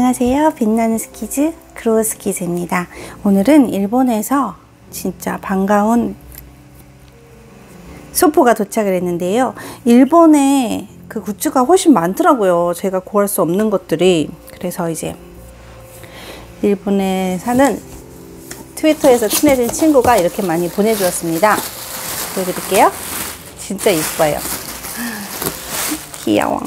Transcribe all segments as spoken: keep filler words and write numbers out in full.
안녕하세요. 빛나는 스키즈 그로우 스키즈입니다. 오늘은 일본에서 진짜 반가운 소포가 도착을 했는데요. 일본에 그 굿즈가 훨씬 많더라고요. 제가 구할 수 없는 것들이. 그래서 이제 일본에 사는 트위터에서 친해진 친구가 이렇게 많이 보내주었습니다. 보여드릴게요. 진짜 이뻐요. 귀여워.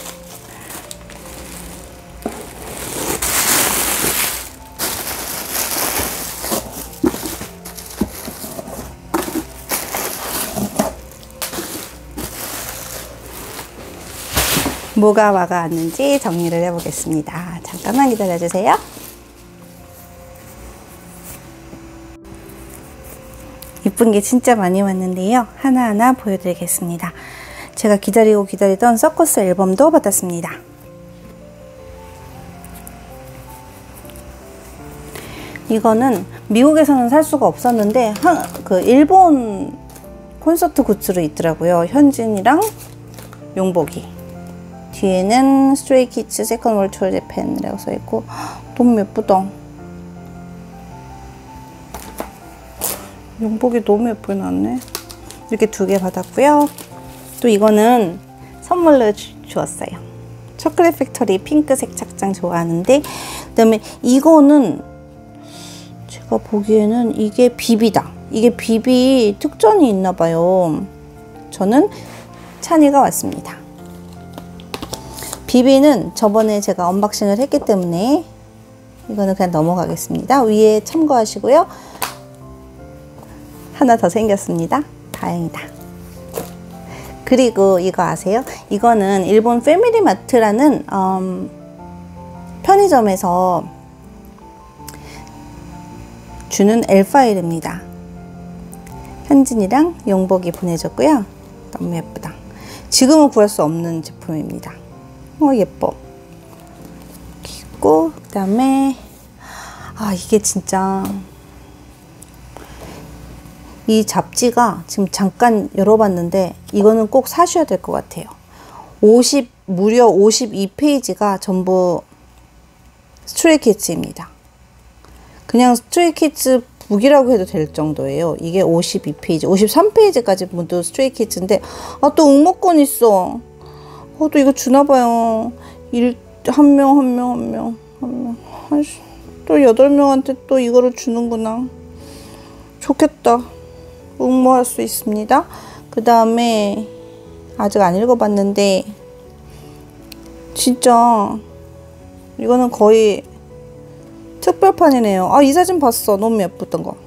뭐가 와가 왔는지 정리를 해보겠습니다. 잠깐만 기다려주세요. 이쁜 게 진짜 많이 왔는데요. 하나하나 보여드리겠습니다. 제가 기다리고 기다리던 서커스 앨범도 받았습니다. 이거는 미국에서는 살 수가 없었는데 한, 그 일본 콘서트 굿즈로 있더라고요. 현진이랑 용복이. 뒤에는 스트레이키즈 세컨드 월드 투어 재팬이라고 써있고 너무 예쁘다. 용복이 너무 예쁘게 나왔네. 이렇게 두 개 받았고요. 또 이거는 선물로 주, 주었어요. 초콜릿 팩토리 핑크색 착장 좋아하는데, 그 다음에 이거는 제가 보기에는 이게 비비다. 이게 비비 특전이 있나봐요. 저는 찬이가 왔습니다. 비비는 저번에 제가 언박싱을 했기 때문에 이거는 그냥 넘어가겠습니다. 위에 참고하시고요. 하나 더 생겼습니다. 다행이다. 그리고 이거 아세요? 이거는 일본 패밀리마트라는 음, 편의점에서 주는 엘파일입니다. 현진이랑 용복이 보내줬고요. 너무 예쁘다. 지금은 구할 수 없는 제품입니다. 어 예뻐. 있고 그 다음에 아 이게 진짜 이 잡지가 지금 잠깐 열어봤는데 이거는 꼭 사셔야 될 것 같아요. 오십 무려 오십이 페이지가 전부 스트레이키즈입니다. 그냥 스트레이키즈 북이라고 해도 될 정도예요. 이게 오십이 페이지, 오십삼 페이지까지 모두 스트레이키즈인데 아 또 응모권 있어. 어, 또 이거 주나봐요. 일, 한 명, 한 명, 한 명, 한 명. 아이씨, 또 여덟 명한테 또 이거를 주는구나. 좋겠다. 응모할 수 있습니다. 그 다음에, 아직 안 읽어봤는데, 진짜, 이거는 거의 특별판이네요. 아, 이 사진 봤어. 너무 예쁘던 거.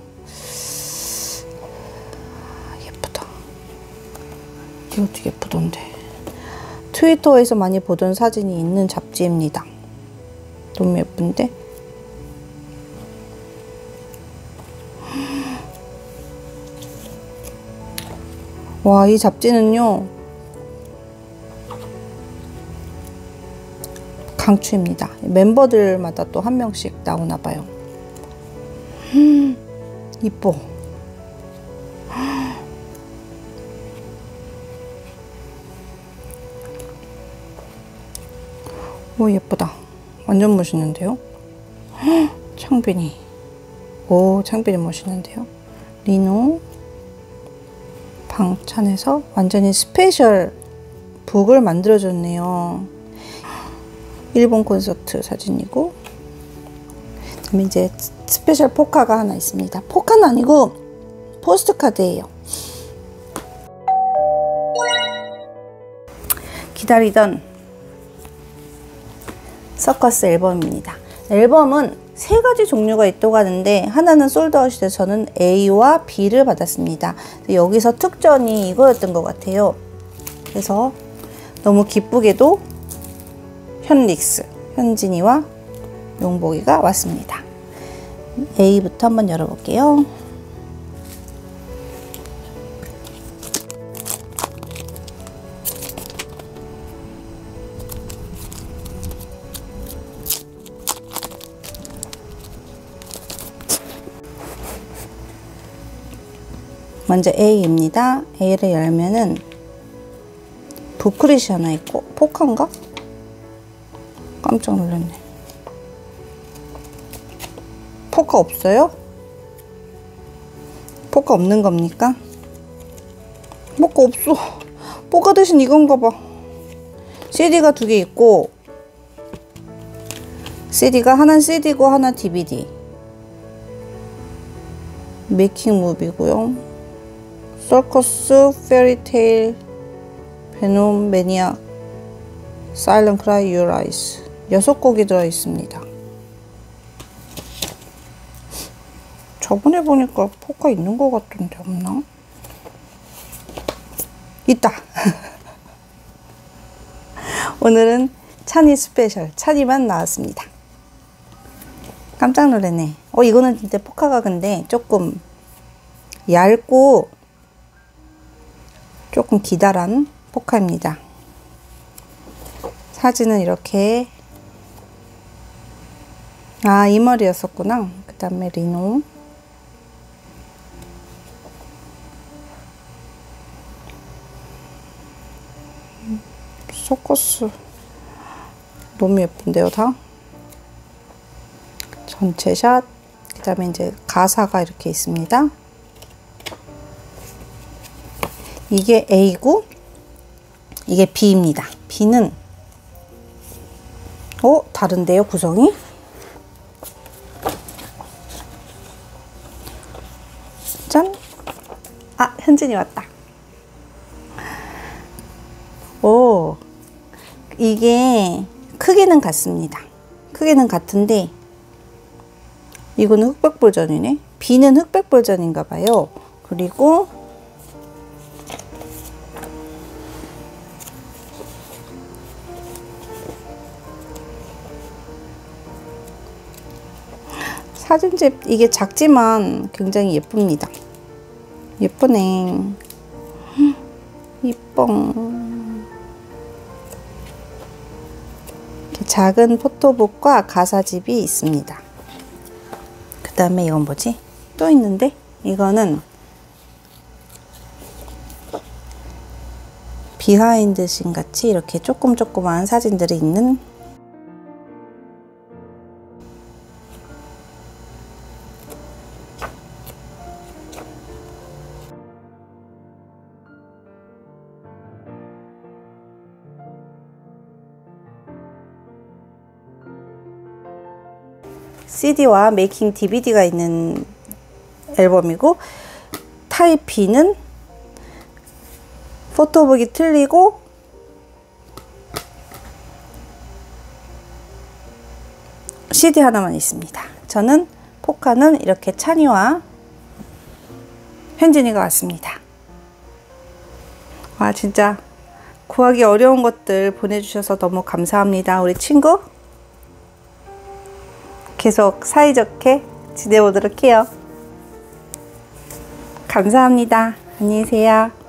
예쁘다. 이것도 예쁘던데. 트위터에서 많이 보던 사진이 있는 잡지입니다. 너무 예쁜데? 와, 이 잡지는요 강추입니다. 멤버들마다 또 한 명씩 나오나봐요. 음, 이뻐. 오 예쁘다. 완전 멋있는데요. 헉, 창빈이. 오 창빈이 멋있는데요. 리노 방찬에서 완전히 스페셜 북을 만들어줬네요. 일본 콘서트 사진이고, 그다음에 이제 스페셜 포카가 하나 있습니다. 포카는 아니고 포스트 카드예요. 기다리던 서커스 앨범입니다. 앨범은 세 가지 종류가 있다고 하는데 하나는 솔드아웃이 돼서 저는 A와 B를 받았습니다. 여기서 특전이 이거였던 것 같아요. 그래서 너무 기쁘게도 현릭스, 현진이와 용복이가 왔습니다. A부터 한번 열어볼게요. 먼저 A입니다. A를 열면은 부클릿이 하나 있고, 포카인가? 깜짝 놀랐네. 포카 없어요? 포카 없는 겁니까? 포카 없어. 포카 대신 이건가 봐. 씨디가 두 개 있고, 씨디가 하나는 씨디고 하나 디비디. 메이킹 무비고요. 서커스, 페리테일, 베놈, 매니악, 사일런 크라이, 유어 아이스. 여섯 곡이 들어있습니다. 저번에 보니까 포카 있는 것 같던데 없나? 있다. 오늘은 찬이 스페셜 찬이만 나왔습니다. 깜짝 놀랐네. 어 이거는 진짜 포카가 근데 조금 얇고 조금 기다란 포카입니다. 사진은 이렇게, 아 이 머리였었구나. 그 다음에 리노, 서커스 너무 예쁜데요 다. 전체 샷. 그 다음에 이제 가사가 이렇게 있습니다. 이게 A고 이게 B입니다. B는 어? 다른데요 구성이? 짠! 아 현진이 왔다. 오, 이게 크기는 같습니다. 크기는 같은데 이거는 흑백 버전이네. B는 흑백 버전인가 봐요. 그리고 사진집 이게 작지만 굉장히 예쁩니다. 예쁘네. 이뻐. 이렇게 작은 포토북과 가사집이 있습니다. 그 다음에 이건 뭐지? 또 있는데? 이거는 비하인드 씬 같이 이렇게 조금 조그만 사진들이 있는 씨디와 메이킹 디비디가 있는 앨범이고, 타입 B는 포토북이 틀리고 씨디 하나만 있습니다. 저는 포카는 이렇게 찬이와 현진이가 왔습니다. 와 진짜 구하기 어려운 것들 보내주셔서 너무 감사합니다. 우리 친구 계속 사이좋게 지내보도록 해요. 감사합니다. 안녕히 계세요.